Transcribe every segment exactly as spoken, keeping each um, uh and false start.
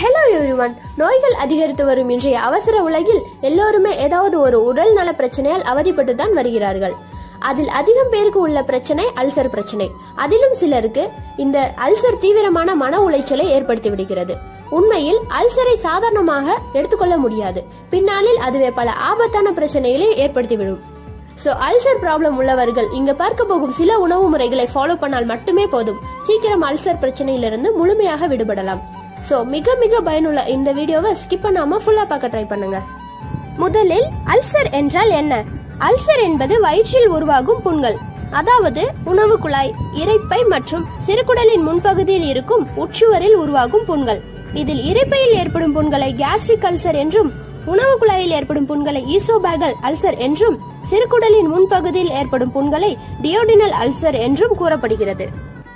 Hello everyone. நோய்கள் அதிகரித்து வரும் இன்றைய அவசர உலகில் எல்லோருமே ஏதாவது ஒரு உடல் நல பிரச்சனையால் அவதிப்பட்டு தான் வருகிறார்கள். அதில் அதிகம் பேருக்கு உள்ள பிரச்சனை அல்சர் பிரச்சனை. அதிலும் சிலருக்கு இந்த அல்சர் தீவிரமான மன உளைச்சலை ஏற்படுத்தி விடுகிறது. உண்மையில் அல்சரை சாதாரணமாக எடுத்துக்கொள்ள முடியாது. பின்னாளில் அதுவே பல ஆபத்தான பிரச்சனைகளை ஏற்படுத்திவிடும். சோ அல்சர் ப்ராப்ளம் உள்ளவர்கள் இங்க பார்க்க போகும் சில உணவு முறைகளை ஃபாலோ பண்ணால் மட்டுமே போதும். சீக்கிரம் அல்சர் பிரச்சனையிலிருந்து முழுமையாக விடுபடலாம். சோ மிக மிக பயனுள்ள இந்த வீடியோவை ஸ்கிப் பண்ணாம ஃபுல்லா பார்க்க ட்ரை பண்ணுங்க. முதலில் அல்சர் என்றால் என்ன? அல்சர் என்பது வயிற்றில் உருவாகும் புண்கள், அதாவது உணவு குழாய், இரைப்பை மற்றும் சிறுகுடலின் முன்பகுதியில் இருக்கும் உட்சுவரில் உருவாகும் புண்கள். இதில் இரைப்பையில் ஏற்படும் புண்களை கேஸ்ட்ரிக் அல்சர் என்றும், உணவு குழாயில் ஏற்படும் புண்களை ஈசோபேகல் அல்சர் என்றும், சிறுகுடலின் முன்பகுதியில் ஏற்படும் புண்களை டியோடினல் அல்சர் என்றும் கூறப்படுகிறது.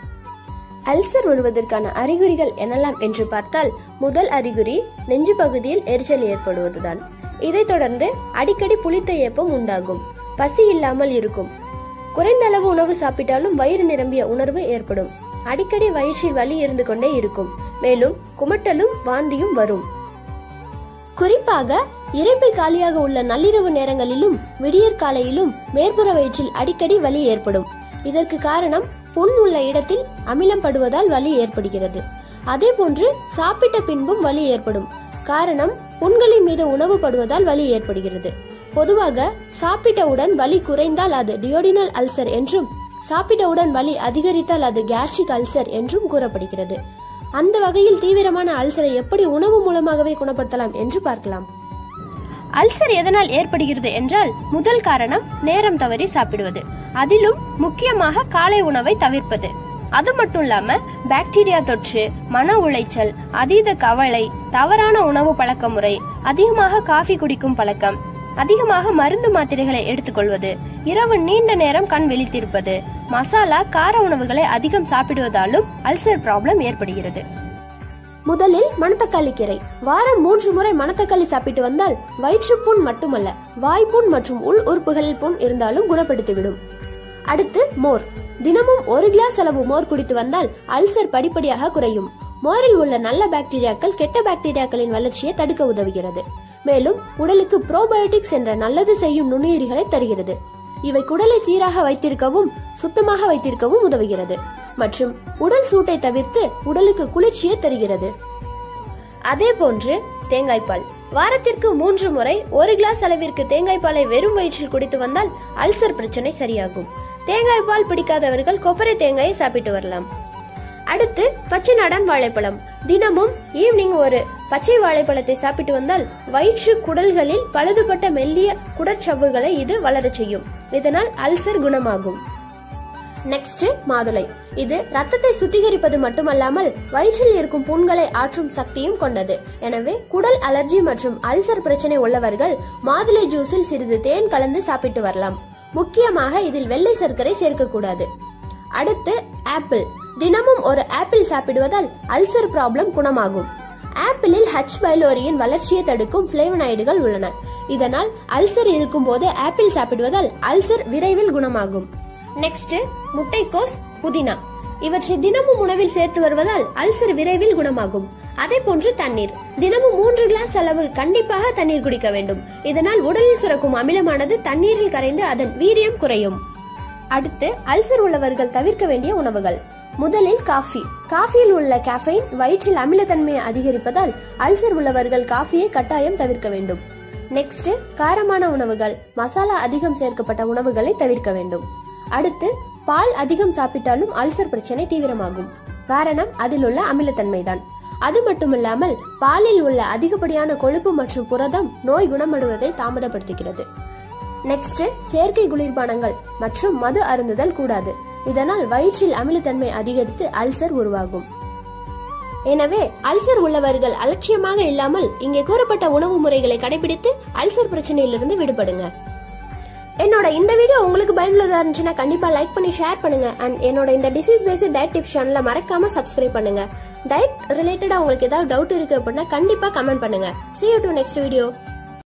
அல்சர் வருவதற்கான அறிகுறிகள் என்னெல்லாம் என்று பார்த்தால், முதல் அறிகுறி நெஞ்சு பகுதியில் எரிச்சல் ஏற்படுவதுதான். இதைத் தொடர்ந்து அடிக்கடி புளித்த ஏப்பம் உண்டாகும், பசி இல்லாமல் இருக்கும், குறைந்த அளவு உணவு சாப்பிட்டாலும் வயிறு நிரம்பிய உணர்வு ஏற்படும், அடிக்கடி வயிற்றில் வலி இருந்து கொண்டே இருக்கும், மேலும் குமட்டலும் வாந்தியும் வரும். குறிப்பாக இரைப்பை காலியாக உள்ள நள்ளிரவு நேரங்களிலும் விடியற் காலையிலும் மேற்புற வயிற்றில் அடிக்கடி வலி ஏற்படும். இதற்கு காரணம் புண் உள்ள இடத்தில் அமிலம் படுவதால் வலி ஏற்படுகிறது. அதே போன்று சாப்பிட்ட பின்பும் வலி ஏற்படும். காரணம் புண்களின் மீது உணவு படுவதால் வலி ஏற்படுகிறது. பொதுவாக சாப்பிட்டவுடன் வலி குறைந்தால் அது டியோடினல் அல்சர் என்றும், சாப்பிட்டவுடன் வலி அதிகரித்தால் அது கேஸ்ட்ரிக் அல்சர் என்றும் கூறப்படுகிறது. அந்த வகையில் தீவிரமான அல்சரை எப்படி உணவு மூலமாகவே குணப்படுத்தலாம் என்று பார்க்கலாம். அல்சர் எதனால் ஏற்படுகிறது என்றால், முதல் காரணம் நேரம் தவறி சாப்பிடுவது, அதிலும் முக்கியமாக காலை உணவை தவிர்ப்பது. அது மட்டும் இல்லாம பாக்டீரியா தொற்று, மன உளைச்சல், அதீத கவலை, தவறான உணவு பழக்க முறை, அதிகமாக காஃபி குடிக்கும் பழக்கம், அதிகமாக மருந்து மாத்திரைகளை எடுத்துக்கொள்வது, இரவு நீண்ட நேரம் கண் விழித்திருப்பது, மசாலா கார உணவுகளை அதிகம் சாப்பிடுவதாலும் அல்சர் ப்ராப்ளம் ஏற்படுகிறது. முதலில் மணத்தக்காளி கீரை. வாரம் மூன்று முறை மணத்தக்காளி சாப்பிட்டு வந்தால் வயிற்றுப்புண் மட்டுமல்ல, வாய்ப்புண் மற்றும் உள் உறுப்புகளில் புண் இருந்தாலும் குணப்படுத்திவிடும். அடுத்து மோர். தினமும் ஒரு கிளாஸ் அளவு மோர் குடித்து வந்தால் அல்சர் படிப்படியாக குறையும். மோரில் உள்ள நல்ல பாக்டீரியாக்கள் கெட்ட பாக்டீரியாக்களின் வளர்ச்சியை தடுக்க உதவுகிறது. மேலும் உடலுக்கு ப்ரோபயோட்டிக்ஸ் என்ற நல்லது செய்யும் நுண்ணுயிரிகளை தருகிறது. இவை குடலை சீராக வைத்திருக்கவும் சுத்தமாக வைத்திருக்கவும் உதவுகிறது மற்றும் உடல் சூட்டை தவிர்த்து உடலுக்கு குளிர்ச்சியை தருகிறது. அதே போன்று தேங்காய் பால். வாரத்திற்கு மூன்று முறை ஒரு கிளாஸ் அளவிற்கு தேங்காய் பாலை வெறும் வயிற்றில் குடித்து வந்தால் அல்சர் பிரச்சனை சரியாகும். தேங்காய் பால் பிடிக்காதவர்கள் கொப்பரை தேங்காயை சாப்பிட்டு வரலாம். அடுத்து பச்சை நாடன் வாழைப்பழம். தினமும் ஈவினிங் ஒரு பச்சை வாழைப்பழத்தை சாப்பிட்டு வந்தால் வயிற்று குடல்களில் பழுதுபட்ட மெல்லிய குடற்சவ்வுகளை இது வளர செய்யும். இதனால் அல்சர் குணமாகும். நெக்ஸ்ட் மாதுளை. இது ரத்தத்தை சுத்திகரிப்பது மட்டுமல்லாமல் வயிற்றில் இருக்கும் புண்களை ஆற்றும் சக்தியும் கொண்டது. எனவே குடல் அலர்ஜி மற்றும் அல்சர் பிரச்சனை உள்ளவர்கள் மாதுளை ஜூஸில் சிறிது தேன் கலந்து சாப்பிட்டு வரலாம். முக்கியமாக இதில் வெள்ளை சர்க்கரை சேர்க்கக்கூடாது. அடுத்து ஆப்பிள். தினமும் ஒரு ஆப்பிள் சாப்பிடுவதால் அல்சர் ப்ராப்ளம் குணமாகும். ஆப்பிளில் ஹச் பைலோரியின் வளர்ச்சியை தடுக்கும் பிளேவனாய்டுகள் உள்ளன. இதனால் அல்சர் இருக்கும் போது ஆப்பிள் சாப்பிடுவதால் அல்சர் விரைவில் குணமாகும். நெக்ஸ்ட் முட்டைக்கோஸ், புதினா. இவற்றை தினமும் உணவில் சேர்த்து வருவதால் அல்சர் விரைவில் குணமாகும். அதே போன்று தண்ணீர். தினமும் மூன்று கிளாஸ் அளவு கண்டிப்பாக தண்ணீர் குடிக்க வேண்டும். இதனால் உடலில் சுரக்கும் அமிலமானது தண்ணீரில் கரைந்து அதன் வீரியம் குறையும். அடுத்து அல்சர் உள்ளவர்கள் தவிர்க்க வேண்டிய உணவுகள். முதலில் காஃபி. காஃபியில் உள்ள கேஃபைன் வயிற்றில் அமிலத்தன்மையை அதிகரிப்பதால் அல்சர் உள்ளவர்கள் காஃபியை கட்டாயம் தவிர்க்க வேண்டும். நெக்ஸ்ட் காரமான உணவுகள், மசாலா அதிகம் சேர்க்கப்பட்ட உணவுகளை தவிர்க்க வேண்டும். அடுத்து பால் அதிகம் சாப்பிட்டாலும் அல்சர் பிரச்சனை தீவிரமாகும். காரணம் அதில் உள்ள அமிலத்தன்மைதான். அது மட்டுமில்லாமல் பாலில் உள்ள அதிகப்படியான கொழுப்பு மற்றும் புரதம் நோய் குணமடைவதை தாமதப்படுத்துகிறது. நெக்ஸ்ட் செயற்கை குளிர்பானங்கள் மற்றும் மது அருந்துதல் கூடாது. இதனால் வயிற்றில் அமிலத்தன்மை அதிகரித்து அல்சர் உருவாகும். எனவே அல்சர் உள்ளவர்கள் அலட்சியமாக இல்லாமல் இங்கே கூறப்பட்ட உணவு முறைகளை கடைபிடித்து அல்சர் பிரச்சனையிலிருந்து விடுபடுங்க. என்னோட இந்த வீடியோ உங்களுக்கு பயனுள்ளதா இருந்துச்சுன்னா கண்டிப்பா லைக் பண்ணி ஷேர் பண்ணுங்க. அண்ட் என்னோட இந்த டிசீஸ் பேஸ்ட் டயட் டிப்ஸ் சேனலை மறக்காம சப்ஸ்கிரைப் பண்ணுங்க. டயட் ரிலேட்டடா உங்களுக்கு ஏதாவது டவுட் இருக்கு அப்படின்னா கண்டிப்பா கமெண்ட் பண்ணுங்க. See you to next video.